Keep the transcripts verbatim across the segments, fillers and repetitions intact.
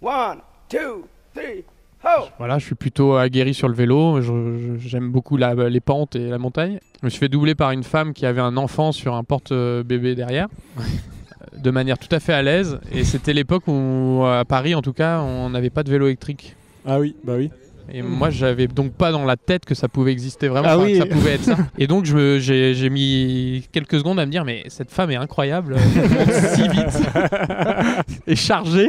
One, two, three, ho! Voilà, je suis plutôt aguerri sur le vélo. Je, je, j'aime beaucoup la, les pentes et la montagne. Je me suis fait doubler par une femme qui avait un enfant sur un porte-bébé derrière. De manière tout à fait à l'aise. Et c'était l'époque où, à Paris en tout cas, on n'avait pas de vélo électrique. Ah oui, bah oui. Et moi, j'avais donc pas dans la tête que ça pouvait exister vraiment, ah enfin, oui. que ça pouvait être ça. Et donc, je me, j'ai, j'ai mis quelques secondes à me dire, mais cette femme est incroyable, elle monte si vite et chargée.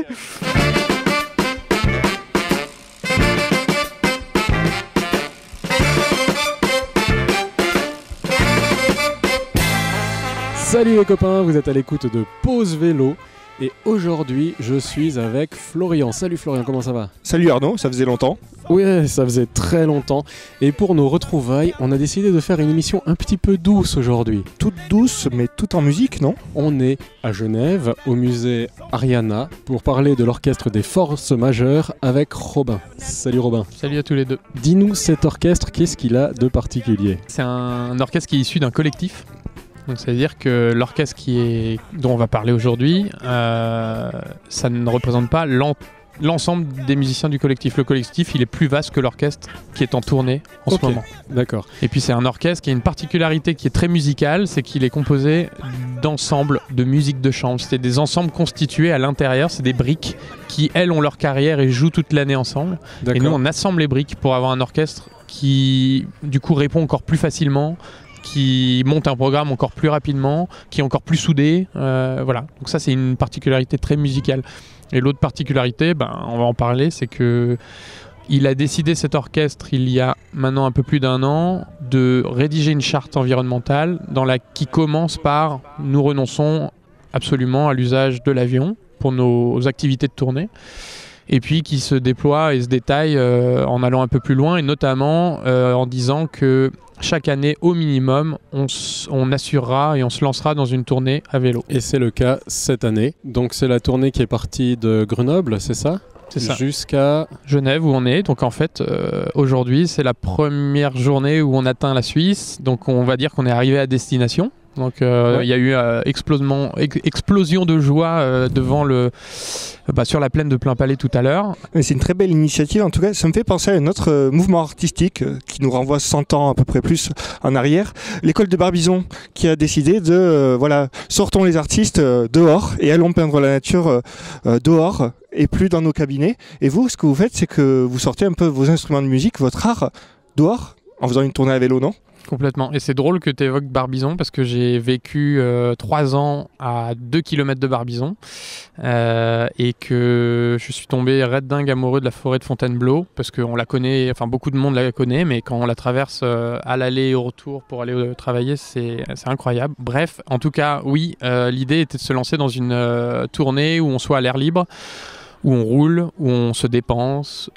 Salut les copains, vous êtes à l'écoute de Pause Vélo et aujourd'hui je suis avec Florian. Salut Florian, comment ça va ? Salut Arnaud, ça faisait longtemps. Oui, ça faisait très longtemps et pour nos retrouvailles, on a décidé de faire une émission un petit peu douce aujourd'hui. Toute douce mais tout en musique, non ? On est à Genève, au musée Ariana, pour parler de l'orchestre des forces majeures avec Robin. Salut Robin. Salut à tous les deux. Dis-nous cet orchestre, qu'est-ce qu'il a de particulier ? C'est un orchestre qui est issu d'un collectif. Donc ça veut dire que l'orchestre qui est, dont on va parler aujourd'hui, euh, ça ne représente pas l'en, l'ensemble des musiciens du collectif. Le collectif, il est plus vaste que l'orchestre qui est en tournée en okay. ce moment. D'accord. Et puis c'est un orchestre qui a une particularité qui est très musicale, c'est qu'il est composé d'ensembles de musique de chambre. C'est des ensembles constitués à l'intérieur, c'est des briques qui, elles, ont leur carrière et jouent toute l'année ensemble. D'accord. Et nous, on assemble les briques pour avoir un orchestre qui, du coup, répond encore plus facilement, qui monte un programme encore plus rapidement, qui est encore plus soudé. Euh, voilà. Donc ça, c'est une particularité très musicale. Et l'autre particularité, ben, on va en parler, c'est que il a décidé, cet orchestre, il y a maintenant un peu plus d'un an, de rédiger une charte environnementale dans la, qui commence par « Nous renonçons absolument à l'usage de l'avion pour nos activités de tournée ». Et puis qui se déploie et se détaille euh, en allant un peu plus loin, et notamment euh, en disant que chaque année, au minimum, on, s- on assurera et on se lancera dans une tournée à vélo. Et c'est le cas cette année. Donc c'est la tournée qui est partie de Grenoble, c'est ça ? C'est ça. Jusqu'à Genève, où on est. Donc en fait, euh, aujourd'hui, c'est la première journée où on atteint la Suisse. Donc on va dire qu'on est arrivé à destination. Donc euh, il Ouais. y a eu euh, explosion, ex- explosion de joie euh, devant le, bah, sur la plaine de Plainpalais tout à l'heure. Mais c'est une très belle initiative, en tout cas ça me fait penser à un autre euh, mouvement artistique euh, qui nous renvoie cent ans à peu près plus en arrière, l'école de Barbizon qui a décidé de, euh, voilà, sortons les artistes euh, dehors et allons peindre la nature euh, euh, dehors et plus dans nos cabinets. Et vous, ce que vous faites, c'est que vous sortez un peu vos instruments de musique, votre art dehors en faisant une tournée à vélo, non ? Complètement. Et c'est drôle que tu évoques Barbizon parce que j'ai vécu euh, trois ans à deux kilomètres de Barbizon euh, et que je suis tombé red dingue amoureux de la forêt de Fontainebleau parce qu'on la connaît, enfin beaucoup de monde la connaît, mais quand on la traverse euh, à l'aller et au retour pour aller euh, travailler, c'est, c'est incroyable. Bref, en tout cas, oui, euh, l'idée était de se lancer dans une euh, tournée où on soit à l'air libre, où on roule, où on se dépense,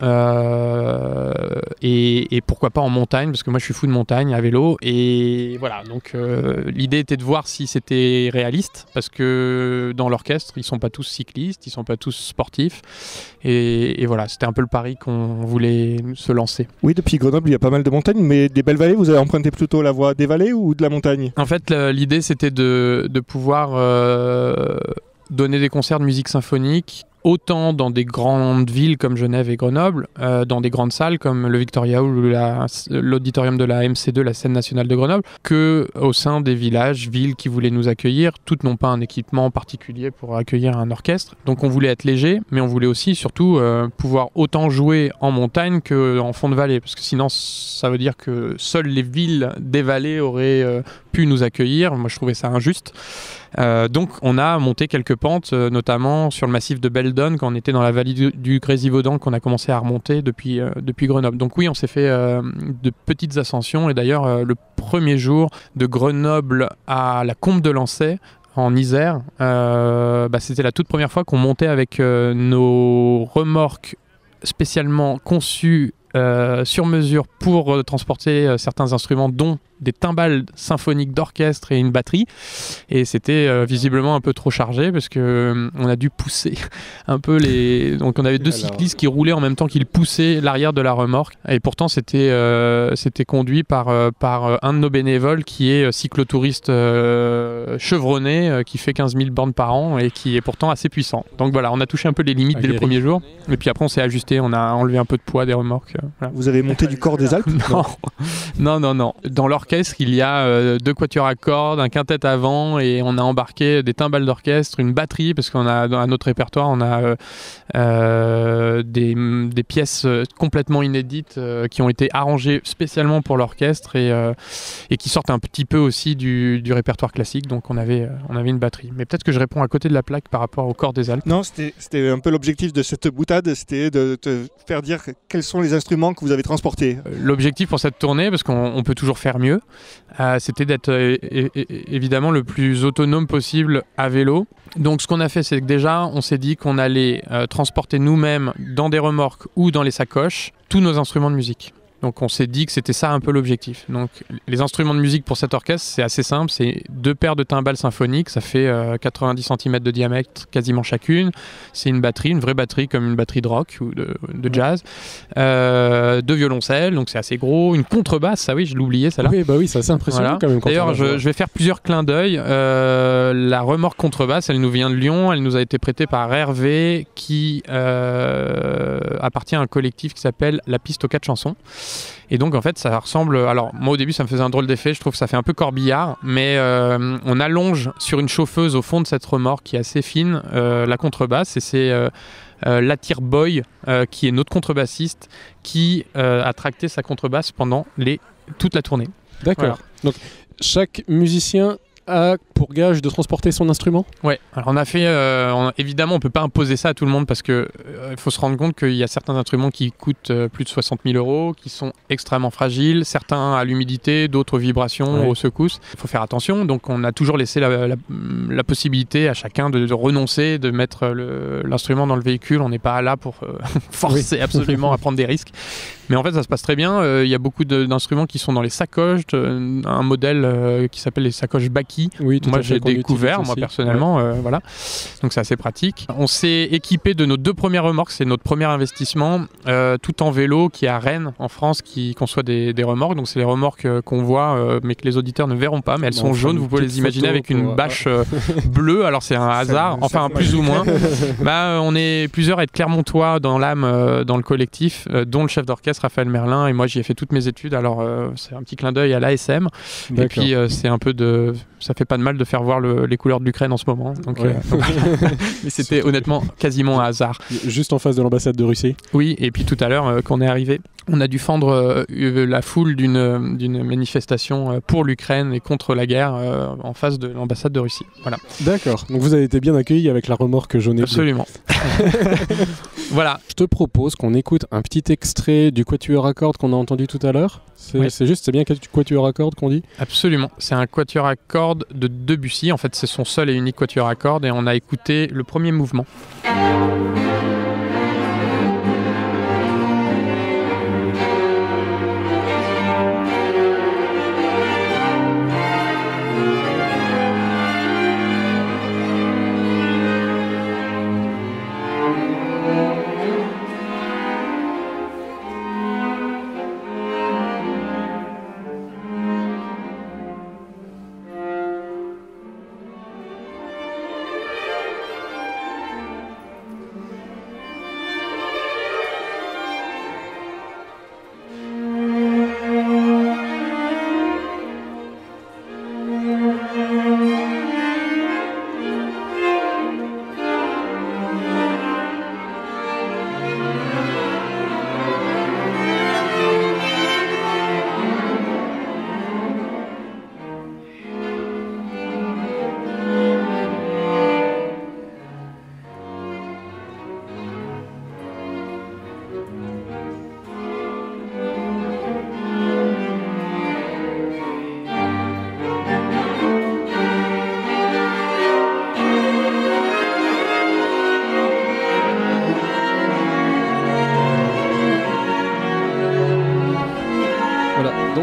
euh, et, et pourquoi pas en montagne, parce que moi je suis fou de montagne à vélo, et voilà, donc euh, l'idée était de voir si c'était réaliste, parce que dans l'orchestre, ils sont pas tous cyclistes, ils sont pas tous sportifs, et, et voilà, c'était un peu le pari qu'on voulait se lancer. Oui, depuis Grenoble, il y a pas mal de montagnes, mais des belles vallées, vous avez emprunté plutôt la voie des vallées ou de la montagne ? En fait, le- l'idée c'était de, de pouvoir euh, donner des concerts de musique symphonique autant dans des grandes villes comme Genève et Grenoble, euh, dans des grandes salles comme le Victoria ou la, l'auditorium de la M C deux, la scène nationale de Grenoble, que au sein des villages, villes qui voulaient nous accueillir. Toutes n'ont pas un équipement particulier pour accueillir un orchestre. Donc on voulait être léger, mais on voulait aussi surtout euh, pouvoir autant jouer en montagne qu'en fond de vallée, parce que sinon ça veut dire que seules les villes des vallées auraient euh, pu nous accueillir. Moi je trouvais ça injuste. Euh, donc on a monté quelques pentes, euh, notamment sur le massif de Beldon, quand on était dans la vallée du, du Grésivaudan, qu'on a commencé à remonter depuis, euh, depuis Grenoble. Donc oui, on s'est fait euh, de petites ascensions, et d'ailleurs euh, le premier jour de Grenoble à la Combe de Lancey, en Isère, euh, bah, c'était la toute première fois qu'on montait avec euh, nos remorques spécialement conçues euh, sur mesure pour euh, transporter euh, certains instruments, dont des timbales symphoniques d'orchestre et une batterie. Et c'était euh, visiblement un peu trop chargé parce que euh, on a dû pousser un peu les. Donc on avait deux Alors... cyclistes qui roulaient en même temps qu'ils poussaient l'arrière de la remorque. Et pourtant c'était euh, c'était conduit par euh, par un de nos bénévoles qui est cyclotouriste euh, chevronné, euh, qui fait quinze mille bornes par an et qui est pourtant assez puissant. Donc voilà, on a touché un peu les limites ah, dès le premier jour. Et puis après on s'est ajusté, on a enlevé un peu de poids des remorques. Euh, voilà. Vous avez monté du corps des Alpes? Non, non, non, non. Dans l'orchestre, il y a euh, deux quatuors à cordes, un quintet avant, et on a embarqué des timbales d'orchestre, une batterie, parce qu'on a dans notre répertoire, on a euh, euh, des, des pièces complètement inédites euh, qui ont été arrangées spécialement pour l'orchestre et, euh, et qui sortent un petit peu aussi du, du répertoire classique. Donc on avait, on avait une batterie. Mais peut-être que je réponds à côté de la plaque par rapport au corps des Alpes. Non, c'était, c'était un peu l'objectif de cette boutade, c'était de te faire dire quels sont les instruments que vous avez transportés. L'objectif pour cette tournée, parce qu'on on peut toujours faire mieux, euh, c'était d'être euh, é- é- évidemment le plus autonome possible à vélo. Donc ce qu'on a fait, c'est que déjà, on s'est dit qu'on allait euh, transporter nous-mêmes dans des remorques ou dans les sacoches tous nos instruments de musique. Donc on s'est dit que c'était ça un peu l'objectif. Donc les instruments de musique pour cet orchestre, c'est assez simple, c'est deux paires de timbales symphoniques, ça fait euh, quatre-vingt-dix centimètres de diamètre quasiment chacune. C'est une batterie, une vraie batterie comme une batterie de rock ou de, de jazz. Euh, deux violoncelles, donc c'est assez gros. Une contrebasse, ça oui, je l'ai oublié, celle-là. Oui, bah oui, c'est assez impressionnant Voilà. quand même. Quand D'ailleurs, je, je vais faire plusieurs clins d'œil. Euh, la remorque contrebasse, elle nous vient de Lyon, elle nous a été prêtée par Hervé, qui euh, appartient à un collectif qui s'appelle La Piste aux quatre chansons. Et donc en fait ça ressemble, alors moi au début ça me faisait un drôle d'effet, je trouve que ça fait un peu corbillard, mais euh, on allonge sur une chauffeuse au fond de cette remorque qui est assez fine euh, la contrebasse, et c'est euh, euh, Latir Boy euh, qui est notre contrebassiste qui euh, a tracté sa contrebasse pendant les, toute la tournée. D'accord. Voilà. Donc chaque musicien a pour gage de transporter son instrument? Ouais, alors on a fait, euh, on, évidemment on peut pas imposer ça à tout le monde parce que il euh, faut se rendre compte qu'il y a certains instruments qui coûtent euh, plus de soixante mille euros, qui sont extrêmement fragiles, certains à l'humidité, d'autres aux vibrations, ouais. aux secousses. Il faut faire attention, donc on a toujours laissé la, la, la possibilité à chacun de, de renoncer, de mettre le, l'instrument dans le véhicule. On n'est pas là pour euh, forcer oui. absolument à prendre des risques. Mais en fait, ça se passe très bien. Il euh, y a beaucoup de, d'instruments qui sont dans les sacoches. Euh, un modèle euh, qui s'appelle les sacoches Baki. Oui, moi, j'ai découvert, moi, aussi. personnellement. Ouais. Euh, voilà. Donc, c'est assez pratique. On s'est équipé de nos deux premières remorques. C'est notre premier investissement, euh, tout en vélo, qui est à Rennes, en France, qui conçoit des, des remorques. Donc, c'est les remorques euh, qu'on voit, euh, mais que les auditeurs ne verront pas. Mais elles sont jaunes. Vous pouvez les imaginer avec une bâche euh, bleue. Alors, c'est un hasard. C'est enfin, plus ou moins. bah, on est plusieurs à être Clermontois dans l'âme, euh, dans le collectif, euh, dont le chef d'orchestre, Raphaël Merlin, et moi j'y ai fait toutes mes études, alors euh, c'est un petit clin d'œil à l'A S M. D'accord. Et puis euh, c'est un peu de, ça fait pas de mal de faire voir le, les couleurs de l'Ukraine en ce moment. Donc, ouais. euh, donc... mais c'était surtout honnêtement quasiment un hasard. Juste en face de l'ambassade de Russie. Oui, et puis tout à l'heure euh, quand on est arrivé, on a dû fendre euh, la foule d'une, d'une manifestation euh, pour l'Ukraine et contre la guerre euh, en face de l'ambassade de Russie. Voilà. D'accord, donc vous avez été bien accueillis avec la remorque jaune et bleue. Absolument. Voilà. Je te propose qu'on écoute un petit extrait du quatuor à cordes qu'on a entendu tout à l'heure. C'est, oui. c'est juste, c'est bien quatuor à cordes qu'on dit ? Absolument. C'est un quatuor à cordes de Debussy. En fait, c'est son seul et unique quatuor à cordes et on a écouté le premier mouvement.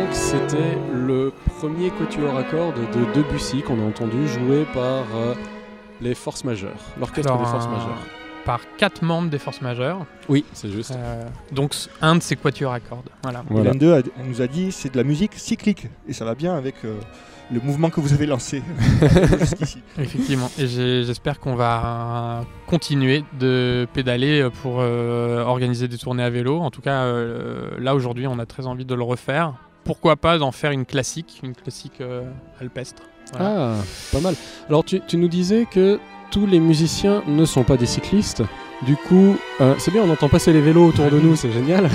donc c'était le premier quatuor à cordes de Debussy qu'on a entendu joué par euh, les forces majeures, l'orchestre Alors, des forces un- majeures. Par quatre membres des forces majeures. Oui, c'est juste. Euh, donc un de ces quatuors à cordes. Voilà. Voilà. L'N deux a- nous a dit c'est de la musique cyclique et ça va bien avec euh, le mouvement que vous avez lancé jusqu'ici. Effectivement. Et j'ai- j'espère qu'on va continuer de pédaler pour euh, organiser des tournées à vélo. En tout cas, euh, là aujourd'hui, on a très envie de le refaire. Pourquoi pas d'en faire une classique, une classique euh, alpestre. Voilà. Ah, pas mal. Alors tu, tu nous disais que tous les musiciens ne sont pas des cyclistes. Du coup, euh, c'est bien, on entend passer les vélos autour de nous, c'est génial.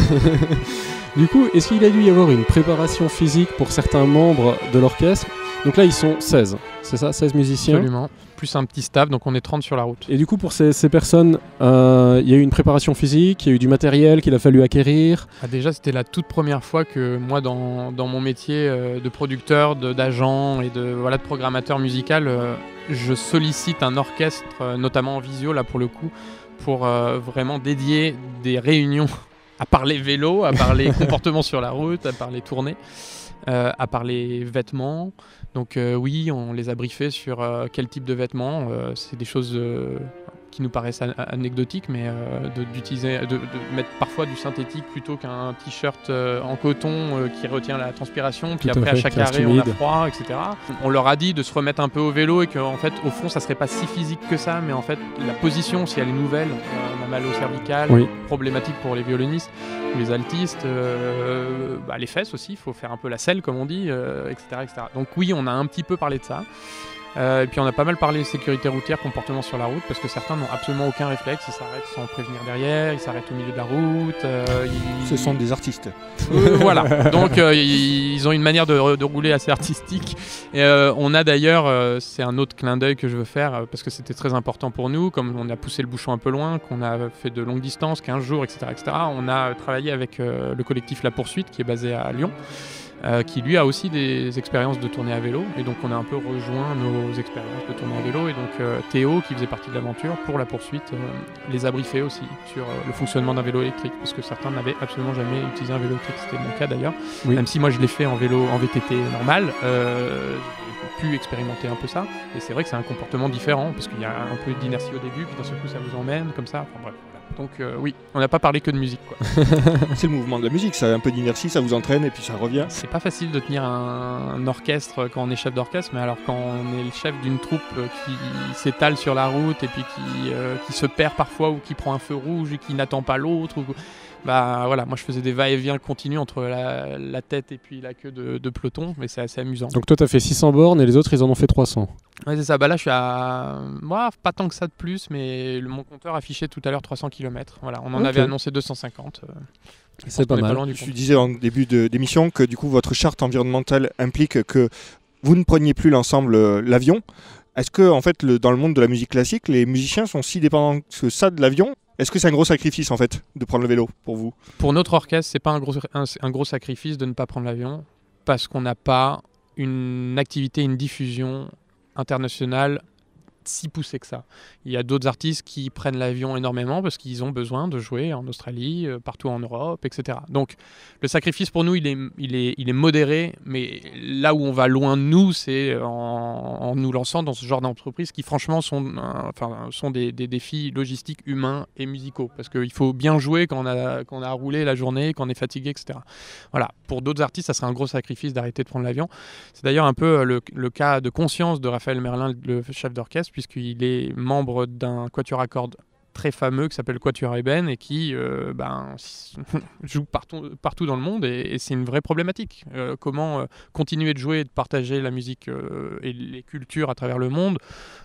Du coup, est-ce qu'il a dû y avoir une préparation physique pour certains membres de l'orchestre? Donc là, ils sont seize, c'est ça, seize musiciens. Absolument. Plus un petit staff, donc on est trente sur la route. Et du coup, pour ces, ces personnes, euh, il y a eu une préparation physique, il y a eu du matériel qu'il a fallu acquérir. Ah, déjà, c'était la toute première fois que moi, dans, dans mon métier euh, de producteur, de- d'agent et de, voilà, de programmateur musical, euh, je sollicite un orchestre, euh, notamment en visio, là pour le coup, pour euh, vraiment dédier des réunions à parler vélo, à parler comportement sur la route, à parler tournée, euh, à parler vêtements. Donc euh, oui, on les a briefés sur euh, quel type de vêtements. Euh, c'est des choses euh, qui nous paraissent an- anecdotiques, mais euh, de, d'utiliser, de, de mettre parfois du synthétique plutôt qu'un t-shirt euh, en coton euh, qui retient la transpiration, puis Tout à après à fait, chaque qui reste arrêt on a humide. froid, et cetera. On leur a dit de se remettre un peu au vélo et qu'en fait, au fond, ça serait pas si physique que ça, mais en fait, la position, si elle est nouvelle, euh, on a mal au cervical, Oui. problématique pour les violonistes ou les altistes, euh, bah, les fesses aussi, il faut faire un peu la selle comme on dit, euh, et cetera, et cetera. Donc oui, on a un petit peu parlé de ça. Euh, et puis on a pas mal parlé sécurité routière, comportement sur la route, parce que certains n'ont absolument aucun réflexe, ils s'arrêtent sans prévenir derrière, ils s'arrêtent au milieu de la route. euh, ils- Ce sont des artistes. Euh, voilà, donc euh, ils ont une manière de, de rouler assez artistique. Et euh, on a d'ailleurs, euh, c'est un autre clin d'œil que je veux faire, euh, parce que c'était très important pour nous, comme on a poussé le bouchon un peu loin, qu'on a fait de longues distances, quinze jours, et cetera, et cetera. On a travaillé avec euh, le collectif La Poursuite, qui est basé à Lyon. Euh, qui lui a aussi des expériences de tournée à vélo, et donc on a un peu rejoint nos expériences de tournée à vélo, et donc euh, Théo, qui faisait partie de l'aventure pour La Poursuite, euh, les a briefés aussi sur euh, le fonctionnement d'un vélo électrique, parce que certains n'avaient absolument jamais utilisé un vélo électrique, c'était mon cas d'ailleurs, Oui. même si moi je l'ai fait en vélo, en V T T normal, euh, j'ai pu expérimenter un peu ça, et c'est vrai que c'est un comportement différent, parce qu'il y a un peu d'inertie au début, puis d'un seul coup ça vous emmène, comme ça, enfin bref. Voilà. Donc euh, oui, on n'a pas parlé que de musique, quoi. C'est le mouvement de la musique, ça a un peu d'inertie, ça vous entraîne et puis ça revient. C'est pas facile de tenir un, un orchestre quand on est chef d'orchestre, mais alors quand on est le chef d'une troupe euh, qui s'étale sur la route et puis qui, euh, qui se perd parfois ou qui prend un feu rouge et qui n'attend pas l'autre, ou, bah voilà, moi je faisais des va-et-vient continus entre la, la tête et puis la queue de, de peloton, mais c'est assez amusant. Donc toi, t'as fait six cents bornes et les autres, ils en ont fait trois cents. Ouais, c'est ça, bah là je suis à. Moi, pas tant que ça de plus, mais le, mon compteur affichait tout à l'heure trois cents kilomètres. Voilà, on en Ok. avait annoncé deux cent cinquante. euh, C'est on pas est mal. loin du Je compte. disais en début de- d'émission que du coup votre charte environnementale implique que vous ne preniez plus l'ensemble euh, l'avion. Est-ce que en fait le- dans le monde de la musique classique, les musiciens sont si dépendants que ça de l'avion? Est-ce que c'est un gros sacrifice en fait de prendre le vélo pour vous? Pour notre orchestre, c'est pas un gros, un, un gros sacrifice de ne pas prendre l'avion parce qu'on n'a pas une activité, une diffusion internationale si poussée que ça. Il y a d'autres artistes qui prennent l'avion énormément parce qu'ils ont besoin de jouer en Australie, euh, partout en Europe, et cetera. Donc le sacrifice pour nous, il est, il est, il est modéré, mais là où on va loin de nous, c'est en, en nous lançant dans ce genre d'entreprises qui franchement sont, euh, enfin, sont des, des défis logistiques, humains et musicaux. Parce qu'il faut bien jouer quand on, a, quand on a roulé la journée, quand on est fatigué, et cetera. Voilà. Pour d'autres artistes, ça serait un gros sacrifice d'arrêter de prendre l'avion. C'est d'ailleurs un peu le, le cas de conscience de Raphaël Merlin, le chef d'orchestre, puisqu'il est membre d'un quatuor à cordes très fameux qui s'appelle Quatuor Eben et qui euh, ben, joue partout, partout dans le monde, et, et c'est une vraie problématique. Euh, comment euh, continuer de jouer et de partager la musique euh, et les cultures à travers le monde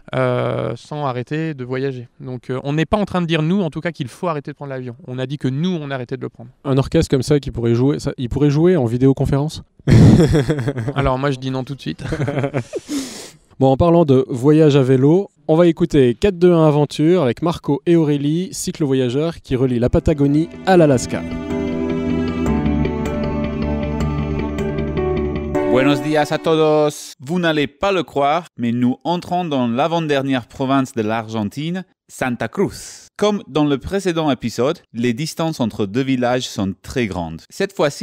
euh, sans arrêter de voyager. Donc euh, on n'est pas en train de dire, nous en tout cas, qu'il faut arrêter de prendre l'avion. On a dit que nous, on a arrêté de le prendre. Un orchestre comme ça qui pourrait jouer, ça, il pourrait jouer en vidéoconférence? Alors moi je dis non tout de suite. Bon, en parlant de voyage à vélo, on va écouter quatre deux un Aventure avec Marco et Aurélie, cyclo-voyageurs qui relient la Patagonie à l'Alaska. Buenos días a todos. Vous n'allez pas le croire, mais nous entrons dans l'avant-dernière province de l'Argentine, Santa Cruz. Comme dans le précédent épisode, les distances entre deux villages sont très grandes. Cette fois-ci,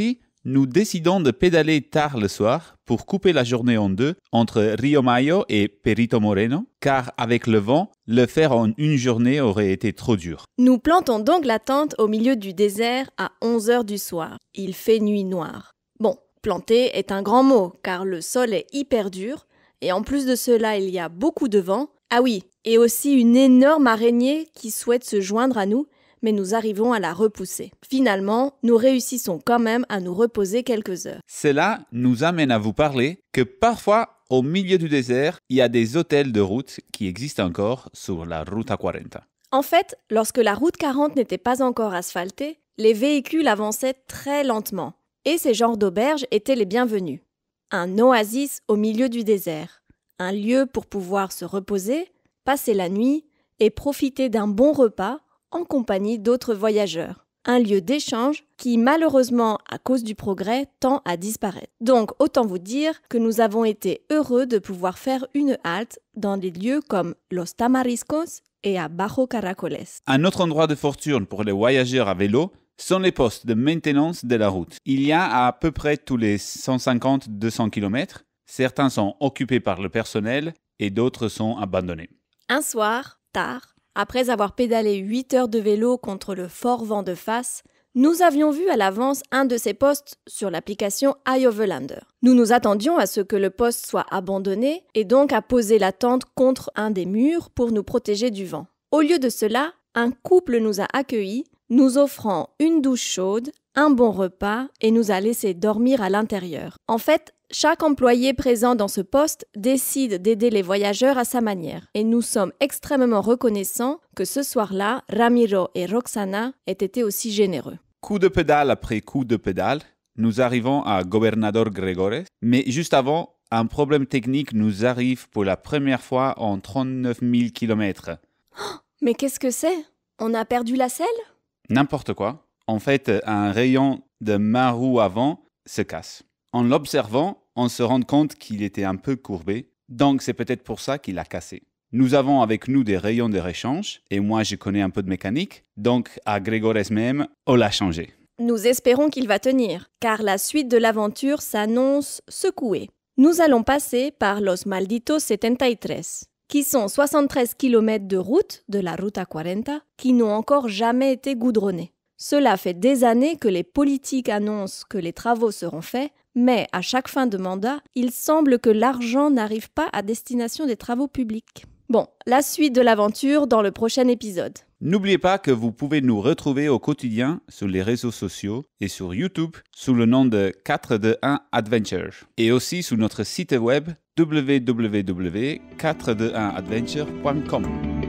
nous décidons de pédaler tard le soir pour couper la journée en deux entre Rio Mayo et Perito Moreno, car avec le vent, le faire en une journée aurait été trop dur. Nous plantons donc la tente au milieu du désert à onze heures du soir. Il fait nuit noire. Bon, planter est un grand mot, car le sol est hyper dur, et en plus de cela, il y a beaucoup de vent. Ah oui, et aussi une énorme araignée qui souhaite se joindre à nous, mais nous arrivons à la repousser. Finalement, nous réussissons quand même à nous reposer quelques heures. Cela nous amène à vous parler que parfois, au milieu du désert, il y a des hôtels de route qui existent encore sur la Ruta quarante. En fait, lorsque la route quarante n'était pas encore asphaltée, les véhicules avançaient très lentement, et ces genres d'auberges étaient les bienvenus. Un oasis au milieu du désert, un lieu pour pouvoir se reposer, passer la nuit et profiter d'un bon repas en compagnie d'autres voyageurs. Un lieu d'échange qui, malheureusement, à cause du progrès, tend à disparaître. Donc, autant vous dire que nous avons été heureux de pouvoir faire une halte dans des lieux comme Los Tamariscos et à Bajo Caracoles. Un autre endroit de fortune pour les voyageurs à vélo sont les postes de maintenance de la route. Il y a à peu près tous les cent cinquante à deux cents kilomètres. Certains sont occupés par le personnel et d'autres sont abandonnés. Un soir, tard, après avoir pédalé huit heures de vélo contre le fort vent de face, nous avions vu à l'avance un de ces postes sur l'application iOverlander. Nous nous attendions à ce que le poste soit abandonné et donc à poser la tente contre un des murs pour nous protéger du vent. Au lieu de cela, un couple nous a accueillis, nous offrant une douche chaude, un bon repas et nous a laissé dormir à l'intérieur. En fait, chaque employé présent dans ce poste décide d'aider les voyageurs à sa manière. Et nous sommes extrêmement reconnaissants que ce soir-là, Ramiro et Roxana aient été aussi généreux. Coup de pédale après coup de pédale, nous arrivons à Gobernador Gregores. Mais juste avant, un problème technique nous arrive pour la première fois en trente-neuf mille kilomètres. Oh, mais qu'est-ce que c'est? On a perdu la selle? N'importe quoi. En fait, un rayon de main roue avant se casse. En l'observant, on se rend compte qu'il était un peu courbé, donc c'est peut-être pour ça qu'il a cassé. Nous avons avec nous des rayons de réchange, et moi je connais un peu de mécanique, donc à Gregores même, on l'a changé. Nous espérons qu'il va tenir, car la suite de l'aventure s'annonce secouée. Nous allons passer par Los Malditos soixante-treize, qui sont soixante-treize kilomètres de route de la Ruta quarante qui n'ont encore jamais été goudronnés. Cela fait des années que les politiques annoncent que les travaux seront faits, mais à chaque fin de mandat, il semble que l'argent n'arrive pas à destination des travaux publics. Bon, la suite de l'aventure dans le prochain épisode. N'oubliez pas que vous pouvez nous retrouver au quotidien sur les réseaux sociaux et sur YouTube sous le nom de quatre deux un Adventure et aussi sur notre site web w w w point quatre deux un adventure point com.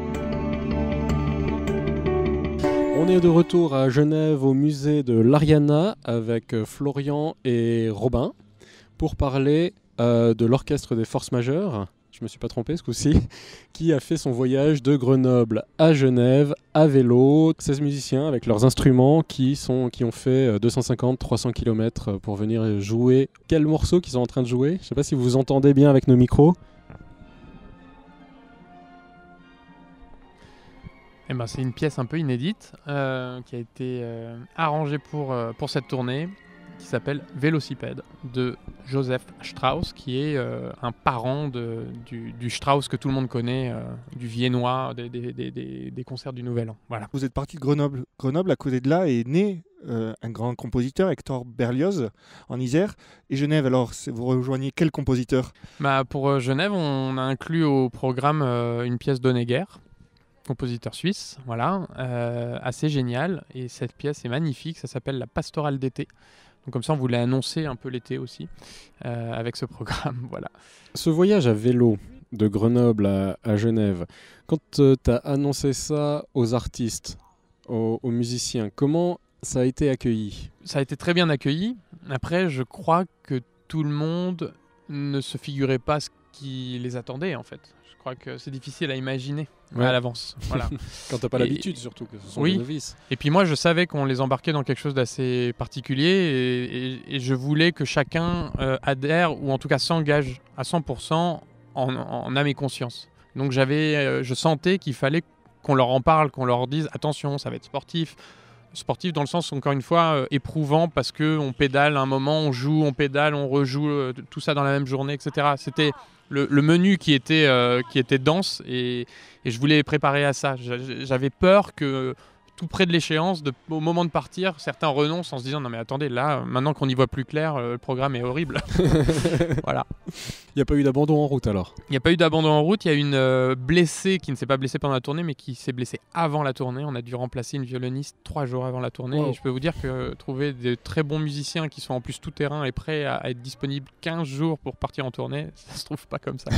On est de retour à Genève au musée de l'Ariana avec Florian et Robin pour parler euh, de l'orchestre des forces majeures, je me suis pas trompé ce coup-ci, qui a fait son voyage de Grenoble à Genève à vélo. seize musiciens avec leurs instruments qui, sont, qui ont fait deux cent cinquante à trois cents kilomètres pour venir jouer. Quel morceau qu'ils sont en train de jouer? Je sais pas si vous vous entendez bien avec nos micros. Eh ben, c'est une pièce un peu inédite euh, qui a été euh, arrangée pour, euh, pour cette tournée, qui s'appelle Vélocipède, de Joseph Strauss, qui est euh, un parent de, du, du Strauss que tout le monde connaît, euh, du viennois, des, des, des, des, des concerts du Nouvel An. Voilà. Vous êtes parti de Grenoble. Grenoble, à côté de là, est né euh, un grand compositeur, Hector Berlioz, en Isère. Et Genève, alors, vous rejoignez quel compositeur? Bah, pour euh, Genève, on a inclus au programme euh, une pièce d'Honegger, compositeur suisse, voilà, euh, assez génial. Et cette pièce est magnifique, ça s'appelle La Pastorale d'été. Donc comme ça, on voulait annoncer un peu l'été aussi, euh, avec ce programme, voilà. Ce voyage à vélo de Grenoble à, à Genève, quand euh, tu as annoncé ça aux artistes, aux, aux musiciens, comment ça a été accueilli? Ça a été très bien accueilli. Après, je crois que tout le monde ne se figurait pas ce qui les attendait, en fait. Je crois que c'est difficile à imaginer ouais. à l'avance. Voilà. Quand t'as pas et, l'habitude, surtout, que ce sont oui. des novices. Et puis moi, je savais qu'on les embarquait dans quelque chose d'assez particulier et, et, et je voulais que chacun euh, adhère ou en tout cas s'engage à cent pour cent en, en âme et conscience. Donc j'avais, euh, je sentais qu'il fallait qu'on leur en parle, qu'on leur dise attention, ça va être sportif. sportif dans le sens, encore une fois, euh, éprouvant parce qu'on pédale à un moment, on joue, on pédale, on rejoue, euh, tout ça dans la même journée, et cetera. C'était le, le menu qui était, euh, qui était dense et, et je voulais préparer à ça. J'avais peur que tout près de l'échéance, de, au moment de partir, certains renoncent en se disant non mais attendez, là, maintenant qu'on y voit plus clair, euh, le programme est horrible. Voilà. Il n'y a pas eu d'abandon en route alors? Il n'y a pas eu d'abandon en route, il y a une euh, blessée qui ne s'est pas blessée pendant la tournée, mais qui s'est blessée avant la tournée. On a dû remplacer une violoniste trois jours avant la tournée. Wow. Et je peux vous dire que trouver des très bons musiciens qui sont en plus tout terrain et prêts à, à être disponibles quinze jours pour partir en tournée, ça se trouve pas comme ça.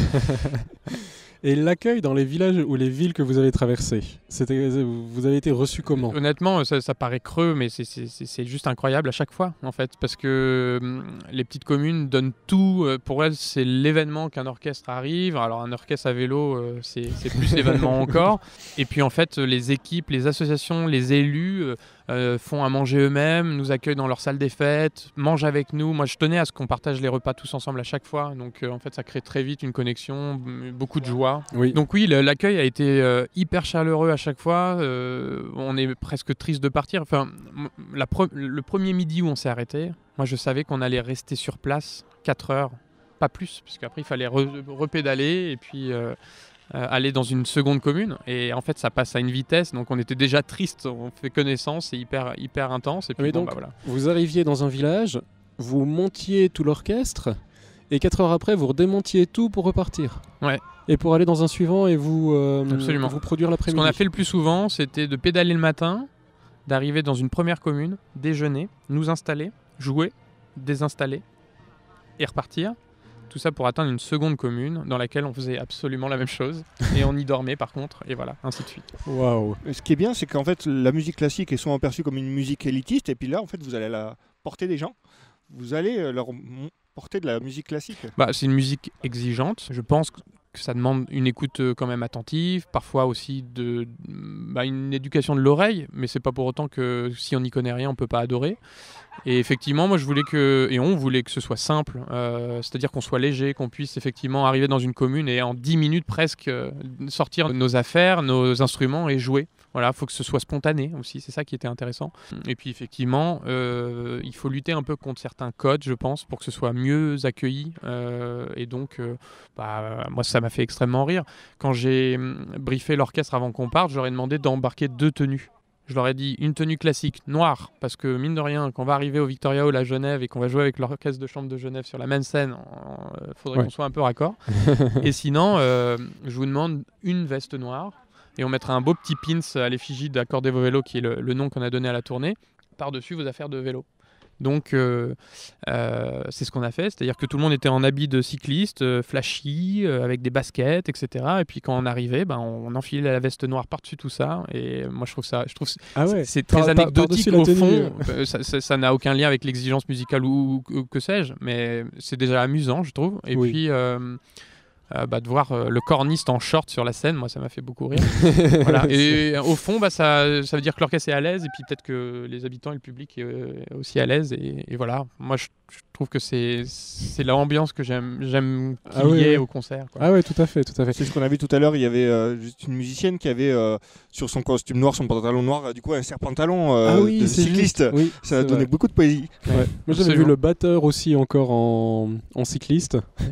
Et l'accueil dans les villages ou les villes que vous avez traversées, c'était, vous avez été reçu comment? Honnêtement, ça, ça paraît creux, mais c'est, c'est, c'est juste incroyable à chaque fois, en fait, parce que hum, les petites communes donnent tout. Euh, pour elles, c'est l'événement qu'un orchestre arrive. Alors, un orchestre à vélo, euh, c'est, c'est plus l'événement encore. Et puis, en fait, les équipes, les associations, les élus euh, euh, font à manger eux-mêmes, nous accueillent dans leur salle des fêtes, mangent avec nous. Moi, je tenais à ce qu'on partage les repas tous ensemble à chaque fois. Donc, euh, en fait, ça crée très vite une connexion, beaucoup de joie. Oui. Donc oui, le, l'accueil a été euh, hyper chaleureux à chaque fois. Euh, on est presque triste de partir. Enfin, la pre- le premier midi où on s'est arrêté, moi je savais qu'on allait rester sur place quatre heures, pas plus, parce qu'après il fallait re- repédaler et puis euh, euh, aller dans une seconde commune. Et en fait, ça passe à une vitesse. Donc on était déjà triste. On fait connaissance, c'est hyper hyper intense. Et puis Mais bon, donc, bah, voilà. vous arriviez dans un village, vous montiez tout l'orchestre, et quatre heures après, vous redémontiez tout pour repartir. Ouais. Et pour aller dans un suivant et vous, euh, Absolument. vous produire Ce l'après-midi. qu'on a fait le plus souvent, c'était de pédaler le matin, d'arriver dans une première commune, déjeuner, nous installer, jouer, désinstaller et repartir. Tout ça pour atteindre une seconde commune dans laquelle on faisait absolument la même chose. Et on y dormait par contre, et voilà, ainsi de suite. Waouh. Ce qui est bien, c'est qu'en fait, la musique classique est souvent perçue comme une musique élitiste, et puis là, en fait, vous allez la porter des gens. Vous allez euh, leur m- porter de la musique classique. Bah, c'est une musique exigeante. Je pense que ça demande une écoute euh, quand même attentive, parfois aussi de, bah, une éducation de l'oreille, mais c'est pas pour autant que si on n'y connaît rien, on peut pas adorer. Et effectivement, moi je voulais que, et on voulait que ce soit simple, euh, c'est-à-dire qu'on soit léger, qu'on puisse effectivement arriver dans une commune et en dix minutes presque euh, sortir nos affaires, nos instruments et jouer. Voilà, il faut que ce soit spontané aussi, c'est ça qui était intéressant. Et puis effectivement, euh, il faut lutter un peu contre certains codes, je pense, pour que ce soit mieux accueilli. Euh, et donc, euh, bah, moi ça m'a fait extrêmement rire. Quand j'ai hum, briefé l'orchestre avant qu'on parte, je leur ai demandé d'embarquer deux tenues. Je leur ai dit une tenue classique, noire, parce que mine de rien, quand on va arriver au Victoria Hall à Genève et qu'on va jouer avec l'orchestre de chambre de Genève sur la même scène, il faudrait Ouais. qu'on soit un peu raccord. Et sinon, euh, je vous demande une veste noire et on mettra un beau petit pins à l'effigie d'Accordez vos vélos, qui est le, le nom qu'on a donné à la tournée, par-dessus vos affaires de vélo. Donc euh, euh, c'est ce qu'on a fait, c'est-à-dire que tout le monde était en habit de cycliste, euh, flashy, euh, avec des baskets, et cetera. Et puis quand on arrivait, ben, on, on enfilait la veste noire par-dessus tout ça. Et moi je trouve ça, je trouve c'est, Ah ouais. c'est Par- très par- anecdotique par-dessus la au tenue, fond. euh. Euh, ça, ça- ça n'a aucun lien avec l'exigence musicale ou, ou- ou que sais-je, mais c'est déjà amusant, je trouve. Et Oui. puis euh, euh, bah, de voir euh, le corniste en short sur la scène, moi ça m'a fait beaucoup rire. Voilà. Et au fond, bah, ça, ça veut dire que l'orchestre est à l'aise et puis peut-être que les habitants et le public est euh, aussi à l'aise. Et, et voilà, moi je, je trouve que c'est, c'est l'ambiance que j'aime, j'aime qu'il Ah oui, y ait oui. au concert, quoi. Ah ouais, tout à fait, tout à fait. C'est ce qu'on a vu tout à l'heure, il y avait euh, juste une musicienne qui avait euh, sur son costume noir, son pantalon noir, euh, du coup un serpentalon euh, ah oui, de c'est cycliste. juste. Oui, Ça a c'est donné vrai. beaucoup de poésie. Ouais. Moi j'avais vu Absolument. le batteur aussi encore en, en cycliste.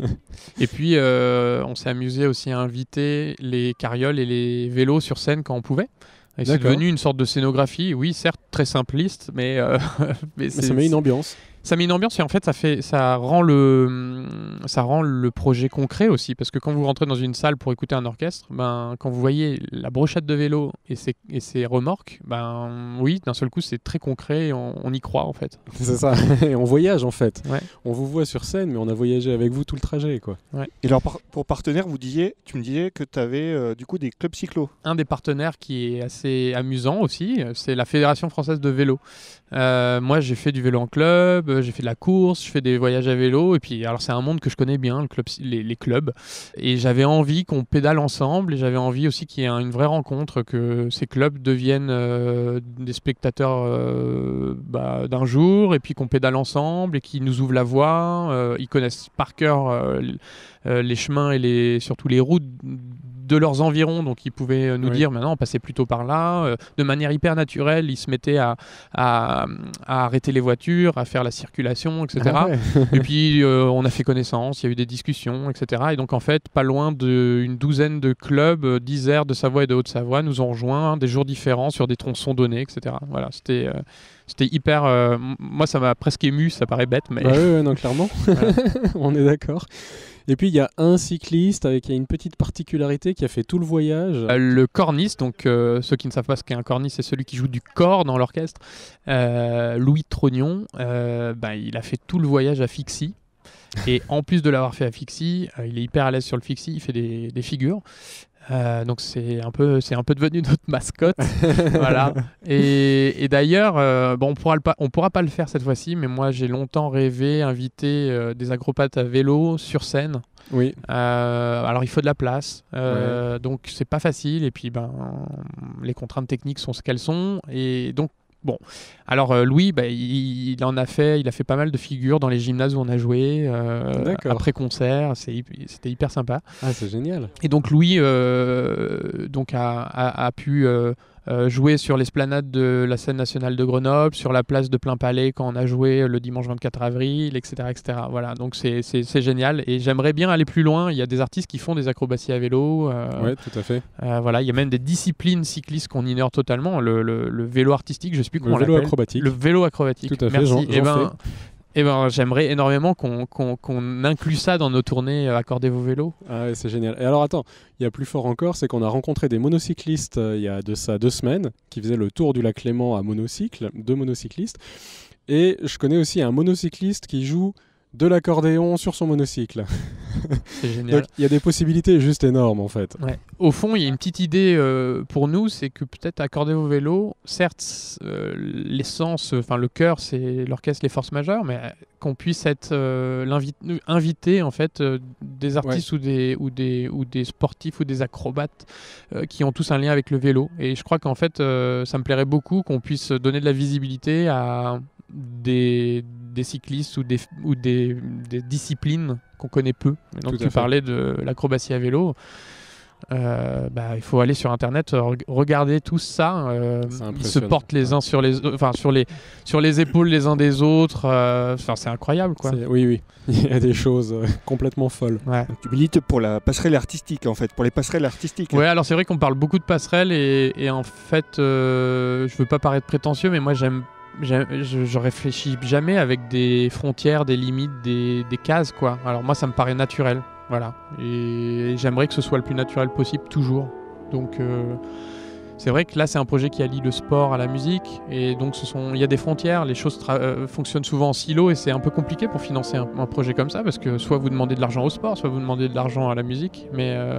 Et puis euh, on s'est amusé aussi à inviter les carrioles et les vélos sur scène quand on pouvait. Et c'est D'accord. devenu une sorte de scénographie, oui, certes très simpliste, mais, euh, mais, Mais c'est, ça met une ambiance. ça met une ambiance et en fait ça fait ça rend le ça rend le projet concret aussi, parce que quand vous rentrez dans une salle pour écouter un orchestre, ben quand vous voyez la brochette de vélo et ses, et ses remorques, ben oui, d'un seul coup c'est très concret et on, on y croit en fait. C'est ça. Et on voyage en fait. Ouais. On vous voit sur scène, mais on a voyagé avec vous tout le trajet, quoi. Et alors par- pour partenaire, vous disiez, tu me disais que tu avais euh, du coup des clubs cyclo. Un des partenaires qui est assez amusant aussi, c'est la Fédération française de vélo. Euh, moi j'ai fait du vélo en club, j'ai fait de la course, je fais des voyages à vélo, et puis alors c'est un monde que je connais bien, le club, les, les clubs, et j'avais envie qu'on pédale ensemble, et j'avais envie aussi qu'il y ait un- une vraie rencontre, que ces clubs deviennent euh, des spectateurs euh, bah, d'un jour, et puis qu'on pédale ensemble, et qu'ils nous ouvrent la voie, euh, ils connaissent par cœur euh, l- euh, les chemins et les, surtout les routes de leurs environs, donc ils pouvaient nous oui. dire maintenant on passait plutôt par là, euh, de manière hyper naturelle, ils se mettaient à, à, à arrêter les voitures, à faire la circulation, et cetera. Ah ouais. Et puis euh, on a fait connaissance, il y a eu des discussions, et cetera. Et donc en fait, pas loin d'une douzaine de clubs euh, d'Isère, de Savoie et de Haute-Savoie nous ont rejoints hein, des jours différents sur des tronçons donnés, et cetera. Voilà, c'était... Euh, C'était hyper... Euh, moi, ça m'a presque ému, ça paraît bête, mais... Bah oui, ouais, non, clairement. On est d'accord. Et puis, il y a un cycliste avec une petite particularité qui a fait tout le voyage. Euh, le corniste, donc euh, ceux qui ne savent pas ce qu'est un corniste, c'est celui qui joue du cor dans l'orchestre. Euh, Louis Trognon, euh, bah, il a fait tout le voyage à Fixie. Et en plus de l'avoir fait à Fixie, euh, il est hyper à l'aise sur le Fixie, il fait des, des figures. Euh, donc c'est un peu c'est un peu devenu notre mascotte. Voilà. Et, et d'ailleurs euh, bon on pourra le pas on pourra pas le faire cette fois-ci, mais moi j'ai longtemps rêvé inviter euh, des acrobates à vélo sur scène. Oui. Euh, alors il faut de la place, euh, ouais. donc c'est pas facile. Et puis ben les contraintes techniques sont ce qu'elles sont. Et donc bon, alors euh, Louis, bah, il, il en a fait, il a fait pas mal de figures dans les gymnases où on a joué euh, après concert. C'était hyper sympa. Ah, c'est génial. Et donc Louis euh, donc a, a, a pu euh, euh, jouer sur l'esplanade de la scène nationale de Grenoble, sur la place de Plein Palais quand on a joué le dimanche vingt-quatre avril, et cetera, et cetera. Voilà, donc c'est génial. Et j'aimerais bien aller plus loin. Il y a des artistes qui font des acrobaties à vélo. Euh, oui, tout à fait. Euh, voilà, il y a même des disciplines cyclistes qu'on ignore totalement. Le, le, le vélo artistique, je ne sais plus comment on l'appelle. Le vélo acrobatique. Le vélo acrobatique. Tout à fait. Merci. Et ben, eh ben, j'aimerais énormément qu'on qu'on, qu'on inclue ça dans nos tournées euh, Accordez vos vélos. Ah ouais, c'est génial. Et alors attends, il y a plus fort encore, c'est qu'on a rencontré des monocyclistes euh, il y a de ça deux semaines qui faisaient le tour du lac Léman à monocycle, deux monocyclistes. Et je connais aussi un monocycliste qui joue de l'accordéon sur son monocycle. C'est génial. Donc il y a des possibilités juste énormes en fait. Ouais. Au fond, il y a une petite idée euh, pour nous, c'est que peut-être accorder vos vélos, certes, euh, l'essence, enfin le cœur, c'est l'orchestre, les forces majeures, mais euh, qu'on puisse être euh, invité en fait euh, des artistes ouais. ou des ou des ou des sportifs ou des acrobates euh, qui ont tous un lien avec le vélo. Et je crois qu'en fait, euh, ça me plairait beaucoup qu'on puisse donner de la visibilité à des, des cyclistes ou des, ou des, des disciplines qu'on connaît peu. Et donc tu parlais de l'acrobatie à vélo. Euh, bah, il faut aller sur internet, re regarder tout ça. Euh, ils se portent les uns sur les, enfin sur les, sur les épaules les uns des autres. Enfin, euh, c'est incroyable, quoi. Oui, oui. Il y a des choses euh, complètement folles. Ouais. Tu milites pour la passerelle artistique, en fait, pour les passerelles artistiques. Ouais, alors c'est vrai qu'on parle beaucoup de passerelles et, et en fait, euh, je veux pas paraître prétentieux, mais moi j'aime Je, je réfléchis jamais avec des frontières, des limites, des, des cases, quoi. Alors moi, ça me paraît naturel, voilà. Et j'aimerais que ce soit le plus naturel possible, toujours. Donc, euh, c'est vrai que là, c'est un projet qui allie le sport à la musique. Et donc, ce sont, il y a des frontières, les choses euh, fonctionnent souvent en silo. Et c'est un peu compliqué pour financer un, un projet comme ça, parce que soit vous demandez de l'argent au sport, soit vous demandez de l'argent à la musique. Mais... Euh,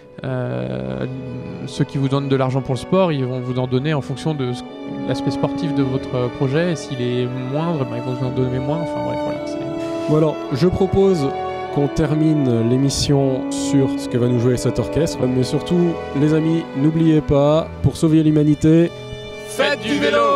Euh, ceux qui vous donnent de l'argent pour le sport, ils vont vous en donner en fonction de l'aspect sportif de votre projet, et s'il est moindre, ben, ils vont vous en donner moins. Enfin bref, voilà. Bon alors, je propose qu'on termine l'émission sur ce que va nous jouer cet orchestre, mais surtout, les amis, n'oubliez pas, pour sauver l'humanité, faites du vélo!